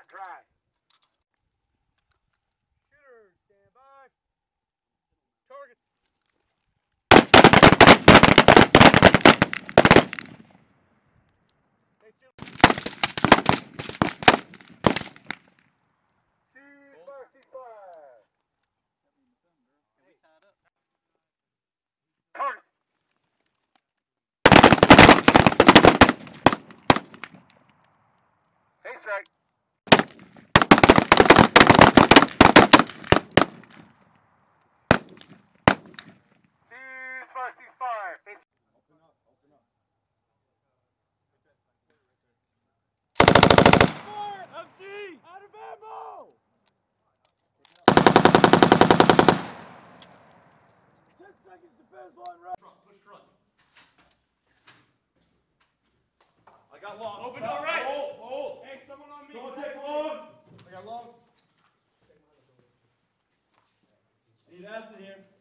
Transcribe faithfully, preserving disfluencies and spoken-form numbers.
hot dry. Shooters, stand by. Targets. Ceasefire, ceasefire. Can we tie it up? Targets. Hey, strike. Ceasefire, ceasefire. Hey, Open up, open up. Fire! Empty! Out of ammo! Ten seconds defense line right. Front, push front. I got long. Open Stop. door right. Hold, hold. Hey, someone on me. Someone take long. I got long. I need acid here.